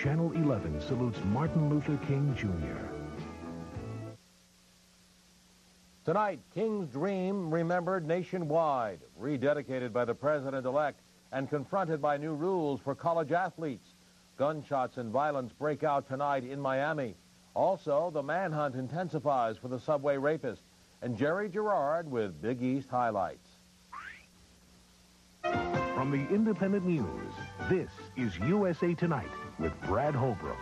Channel 11 salutes Martin Luther King, Jr. Tonight, King's Dream remembered nationwide, rededicated by the president-elect, and confronted by new rules for college athletes. Gunshots and violence break out tonight in Miami. Also, the manhunt intensifies for the subway rapist. And Jerry Gerard with Big East highlights. From the Independent News, this is USA Tonight with Brad Holbrook.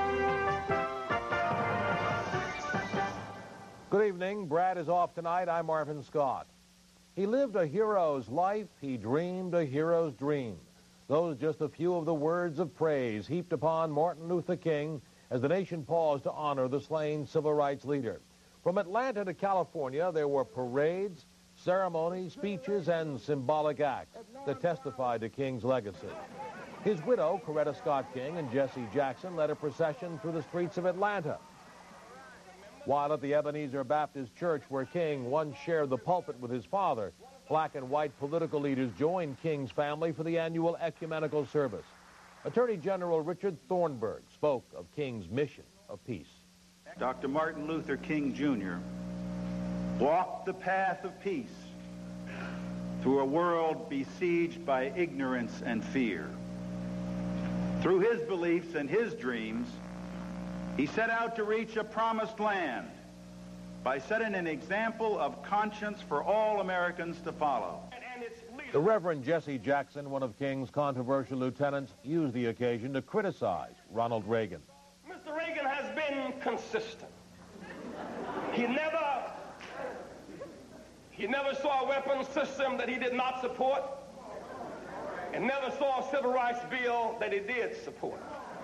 Good evening. Brad is off tonight. I'm Marvin Scott. He lived a hero's life. He dreamed a hero's dream. Those just a few of the words of praise heaped upon Martin Luther King as the nation paused to honor the slain civil rights leader. From Atlanta to California, there were parades, ceremonies, speeches, and symbolic acts that testified to King's legacy. His widow, Coretta Scott King, and Jesse Jackson led a procession through the streets of Atlanta. While at the Ebenezer Baptist Church, where King once shared the pulpit with his father, black and white political leaders joined King's family for the annual ecumenical service. Attorney General Richard Thornburgh spoke of King's mission of peace. Dr. Martin Luther King, Jr. walked the path of peace through a world besieged by ignorance and fear. Through his beliefs and his dreams, he set out to reach a promised land by setting an example of conscience for all Americans to follow. The Reverend Jesse Jackson, one of King's controversial lieutenants, used the occasion to criticize Ronald Reagan. Mr. Reagan has been consistent. He never saw a weapons system that he did not support, and never saw a civil rights bill that he did support.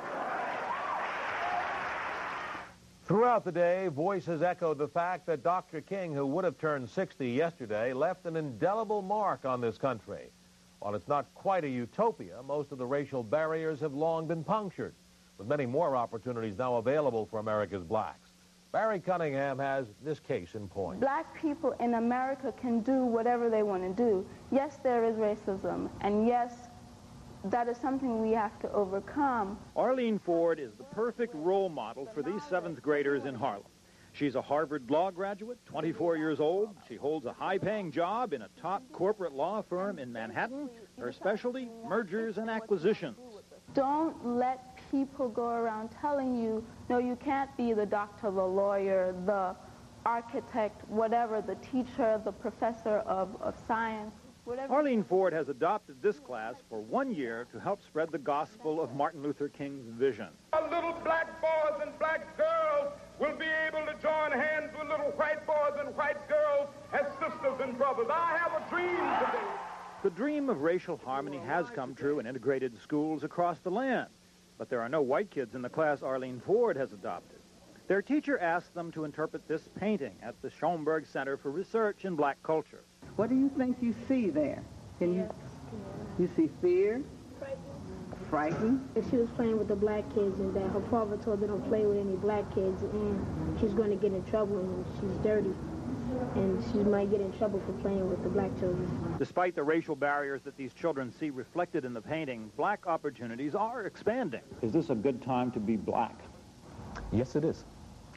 Throughout the day, voices echoed the fact that Dr. King, who would have turned 60 yesterday, left an indelible mark on this country. While it's not quite a utopia, most of the racial barriers have long been punctured, with many more opportunities now available for America's blacks. Barry Cunningham has this case in point. Black people in America can do whatever they want to do. Yes, there is racism, and yes, that is something we have to overcome. Arlene Ford is the perfect role model for these 7th graders in Harlem. She's a Harvard law graduate, 24 years old. She holds a high-paying job in a top corporate law firm in Manhattan. Her specialty, mergers and acquisitions. Don't let people go around telling you, no, you can't be the doctor, the lawyer, the architect, whatever, the teacher, the professor of science. Whatever. Arlene Ford has adopted this class for 1 year to help spread the gospel of Martin Luther King's vision. Our little black boys and black girls will be able to join hands with little white boys and white girls as sisters and brothers. I have a dream today. The dream of racial harmony has come true in integrated schools across the land. But there are no white kids in the class Arlene Ford has adopted. Their teacher asked them to interpret this painting at the Schoenberg Center for Research in Black Culture. What do you think you see there? Can you see fear? Frightened? She was playing with the black kids, and that her father told her don't play with any black kids, and she's going to get in trouble, and she's dirty, and she might get in trouble for playing with the black children. Despite the racial barriers that these children see reflected in the painting, black opportunities are expanding. Is this a good time to be black? Yes, it is.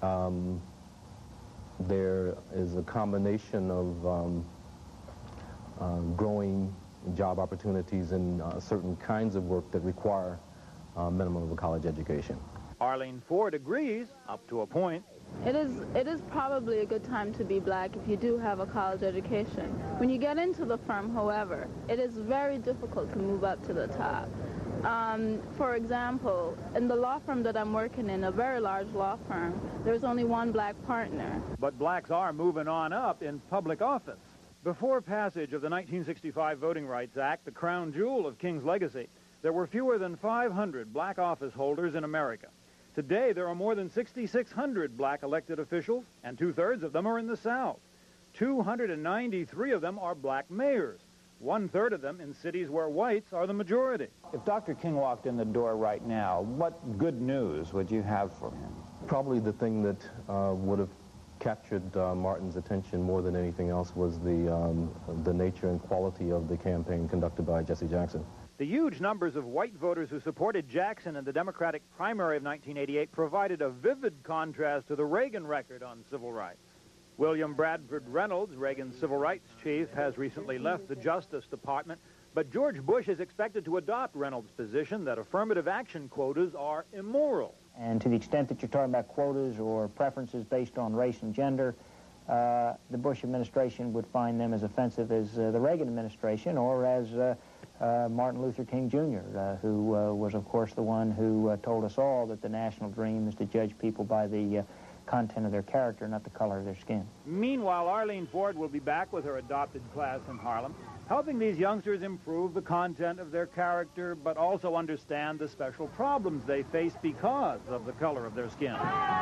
There is a combination of growing job opportunities and certain kinds of work that require minimum of a college education. Arlene Ford agrees, up to a point. It is probably a good time to be black if you do have a college education. When you get into the firm, however, it is very difficult to move up to the top. For example, in the law firm that I'm working in, a very large law firm, there's only one black partner. But blacks are moving on up in public office. Before passage of the 1965 Voting Rights Act, the crown jewel of King's legacy, there were fewer than 500 black office holders in America. Today, there are more than 6,600 black elected officials, and 2/3 of them are in the South. 293 of them are black mayors, 1/3 of them in cities where whites are the majority. If Dr. King walked in the door right now, what good news would you have for him? Probably the thing that would have captured Martin's attention more than anything else was the nature and quality of the campaign conducted by Jesse Jackson. The huge numbers of white voters who supported Jackson in the Democratic primary of 1988 provided a vivid contrast to the Reagan record on civil rights. William Bradford Reynolds, Reagan's civil rights chief, has recently left the Justice Department, but George Bush is expected to adopt Reynolds' position that affirmative action quotas are immoral. And to the extent that you're talking about quotas or preferences based on race and gender, the Bush administration would find them as offensive as the Reagan administration or as Martin Luther King Jr., who was, of course, the one who told us all that the national dream is to judge people by the content of their character, not the color of their skin. Meanwhile, Arlene Ford will be back with her adopted class in Harlem, helping these youngsters improve the content of their character, but also understand the special problems they face because of the color of their skin.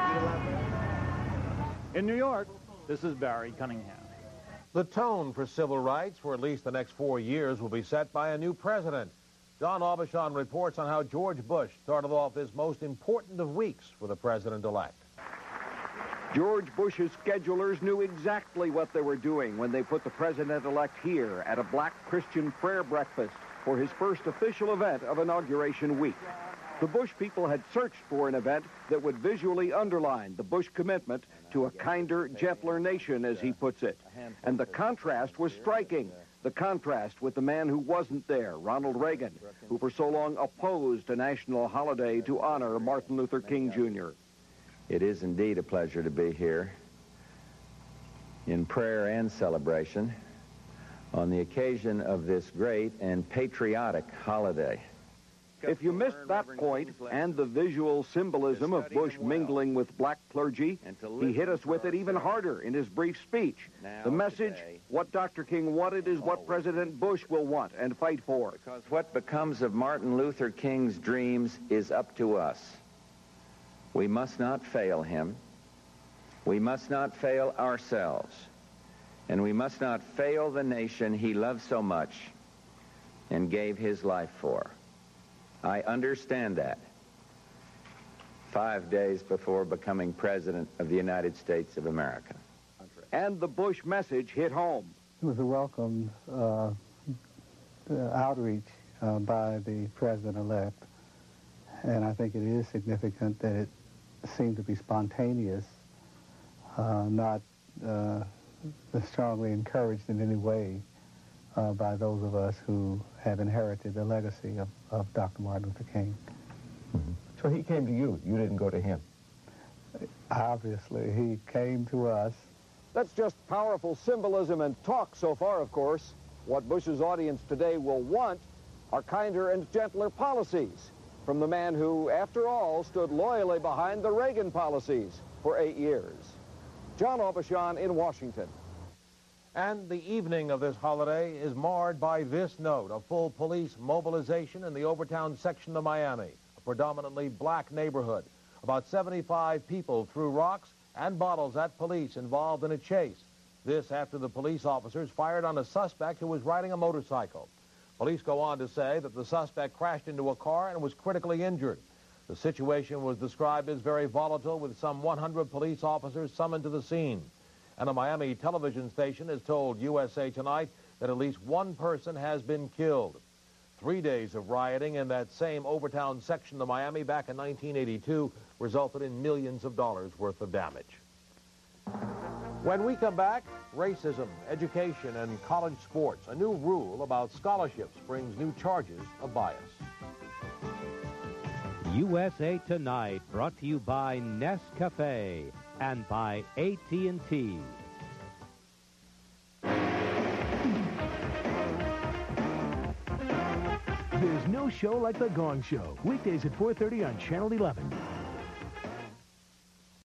In New York, this is Barry Cunningham. The tone for civil rights for at least the next 4 years will be set by a new president. John Aubuchon reports on how George Bush started off this most important of weeks for the president-elect. George Bush's schedulers knew exactly what they were doing when they put the president-elect here at a black Christian prayer breakfast for his first official event of Inauguration Week. The Bush people had searched for an event that would visually underline the Bush commitment to a kinder, gentler nation, as he puts it. And the contrast was striking. The contrast with the man who wasn't there, Ronald Reagan, who for so long opposed a national holiday to honor Martin Luther King Jr. It is indeed a pleasure to be here in prayer and celebration on the occasion of this great and patriotic holiday. If you missed that point and the visual symbolism of Bush mingling with black clergy, he hit us with it even harder in his brief speech. The message, what Dr. King wanted is what President Bush will want and fight for. Because what becomes of Martin Luther King's dreams is up to us. We must not fail him. We must not fail ourselves. And we must not fail the nation he loved so much and gave his life for. I understand that 5 days before becoming President of the United States of America. And the Bush message hit home. It was a welcome outreach by the President-elect. And I think it is significant that it seemed to be spontaneous, not strongly encouraged in any way by those of us who have inherited the legacy of Dr. Martin Luther King. Mm-hmm. So he came to you. You didn't go to him. Obviously, he came to us. That's just powerful symbolism and talk so far, of course. What Bush's audience today will want are kinder and gentler policies from the man who, after all, stood loyally behind the Reagan policies for 8 years. John Aubuchon in Washington. And the evening of this holiday is marred by this note: a full police mobilization in the Overtown section of Miami, a predominantly black neighborhood. About 75 people threw rocks and bottles at police involved in a chase. This after the police officers fired on a suspect who was riding a motorcycle. Police go on to say that the suspect crashed into a car and was critically injured. The situation was described as very volatile, with some 100 police officers summoned to the scene. And a Miami television station has told USA Tonight that at least one person has been killed. 3 days of rioting in that same Overtown section of Miami back in 1982 resulted in millions of dollars worth of damage. When we come back, racism, education, and college sports. A new rule about scholarships brings new charges of bias. USA Tonight, brought to you by Nescafe and by AT&T. There's no show like The Gong Show. Weekdays at 4:30 on Channel 11.